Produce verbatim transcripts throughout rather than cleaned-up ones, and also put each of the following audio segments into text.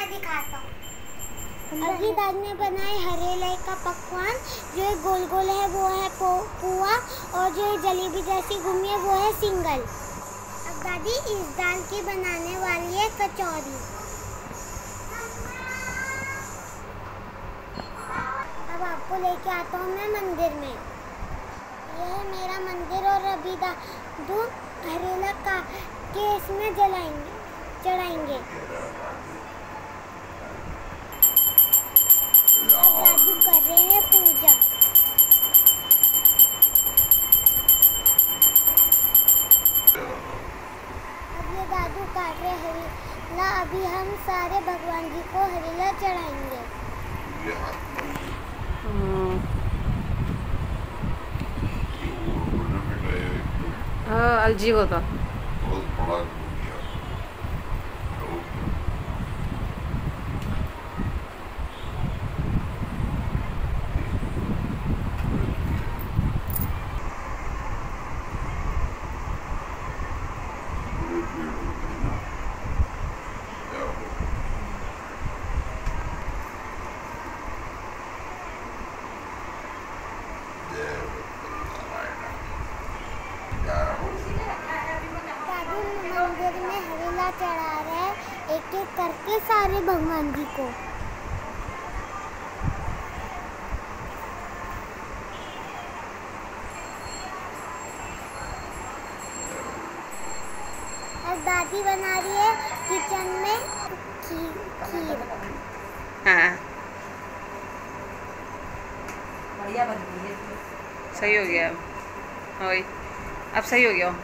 मैं दिखाता हूँ। अभी दादी ने बनाए हरेले का पकवान, जो है गोल गोल है वो है पुआ, और जो जलेबी जैसी घूमी है वो है सिंगल। अब दादी इस दाल की बनाने वाली है कचौरी। अब आपको लेके आता हूँ मैं मंदिर में। यह है मेरा मंदिर, और अभी दादू हरेला का के इसमें जलाएंगे चढ़ाएंगे। अब दादू कर रहे हैं पूजा। अब ये दादू काट रहे हरेला। अभी हम सारे भगवान जी को हरेला चढ़ाएंगे। हाँ अलजी होता मंदिर में हरेला चढ़ा रहे हैं एक एक करके सारे भगवान जी को। अब दादी बना रही है किचन में खीर। हाँ बढ़िया बन गई है। सही हो गया अब। वही अब सही हो गया।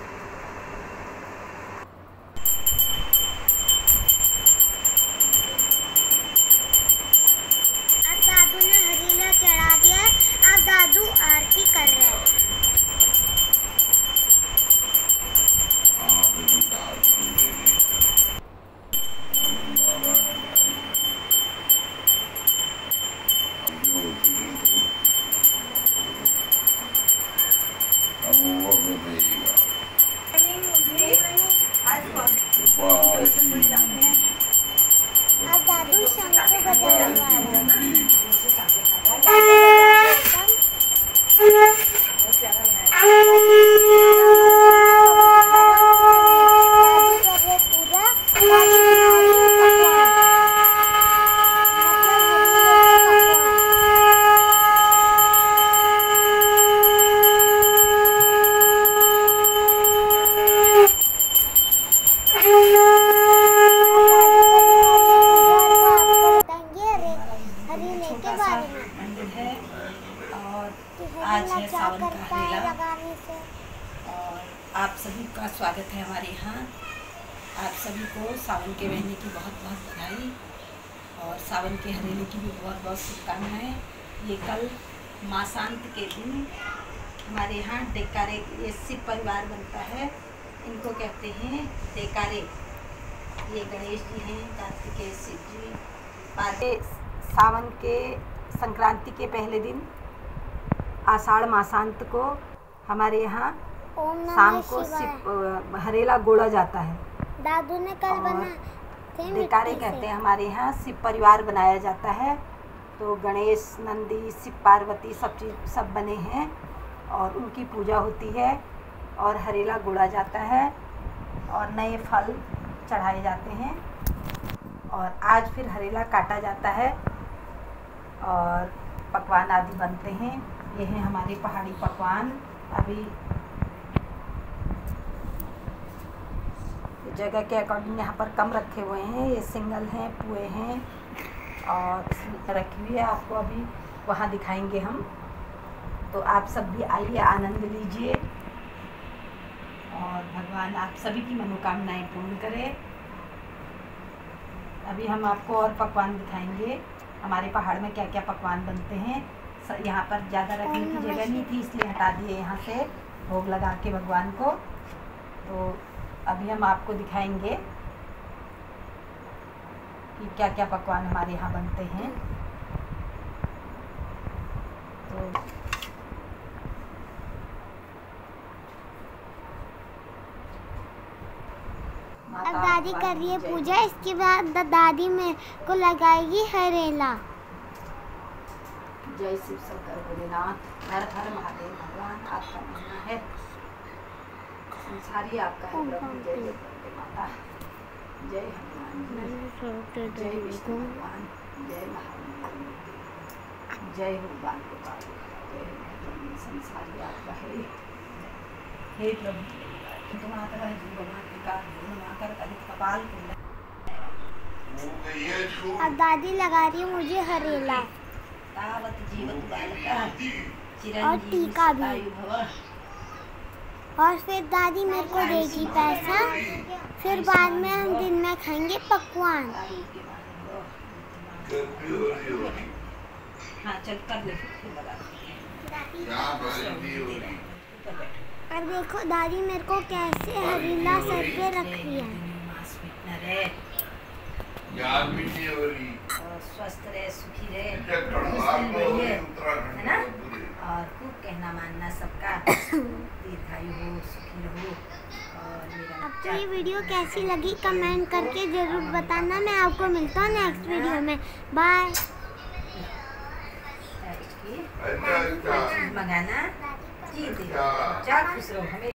अब दादू ने हरेला चढ़ा दिया है। अब दादू आरती कर रहे हैं। अब दादू शंख बजाने वाले हैं। मंदिर है और आज है सावन का हरेला और आप सभी का स्वागत है हमारे यहाँ। आप सभी को सावन के महीने की बहुत बहुत बधाई और सावन के हरेले की भी बहुत बहुत शुभकामनाएँ। ये कल मासांत के दिन हमारे यहाँ डेकारे ये शिव परिवार बनता है, इनको कहते हैं डेकारे। ये गणेश जी हैं, कार्तिकेय शिव जी। पार्वती सावन के संक्रांति के पहले दिन आषाढ़ मासांत को हमारे यहाँ शाम को शिव हरेला गोड़ा जाता है। दादू ने कल बना डेकारे कहते हैं हमारे यहाँ। शिव परिवार बनाया जाता है, तो गणेश नंदी शिव पार्वती सब चीज़ सब बने हैं और उनकी पूजा होती है और हरेला गोड़ा जाता है और नए फल चढ़ाए जाते हैं। और आज फिर हरेला काटा जाता है और पकवान आदि बनते हैं। ये हैं हमारे पहाड़ी पकवान। अभी जगह के अकॉर्डिंग यहाँ पर कम रखे हुए हैं। ये सिंगल हैं, पुए हैं और इसमें रखी हुई है। आपको अभी वहाँ दिखाएंगे हम। तो आप सब भी आइए, आनंद लीजिए और भगवान आप सभी की मनोकामनाएं पूर्ण करे। अभी हम आपको और पकवान दिखाएंगे हमारे पहाड़ में क्या क्या पकवान बनते हैं। यहाँ पर ज़्यादा रखने की जगह नहीं थी, इसलिए हटा दिए यहाँ से भोग लगा के भगवान को। तो अभी हम आपको दिखाएंगे कि क्या क्या पकवान हमारे यहाँ बनते हैं। तो अब दादी कर रही है पूजा। इसके बाद दादी मेरे को लगाएगी हरेला। जय शिव शंकर भोलेनाथ, हर हर महादेव। भगवान आपका महीना है, संसारी आपका है प्रभु। जय जय दुर्गे माता, जय हनुमान, जय विष्णु भगवान, जय महादेव, जय हो बाल गोपाल, जय हो। संसारी आपका है, हे प्रभु तुम्हारा माकर कपाल। अब दादी लगा रही है मुझे हरेला तावत जीवत बालका और टीका भी। और फिर दादी मेरे को देगी पैसा। फिर बाद में हम दिन में खाएंगे पकवान। हाँ चल कर ले। और देखो दादी मेरे को कैसे हरेला सर पे रख रही है। स्वस्थ रहे, सुखी रहे, है ना। और खूब कहना मानना सबका, दीर्घायु हो, सुखी रहो। और मेरा आपको ये वीडियो कैसी लगी कमेंट करके जरूर बताना। मैं आपको मिलता हूँ नेक्स्ट वीडियो में। बाय। मंगाना जी, जा खुश रहो हमें।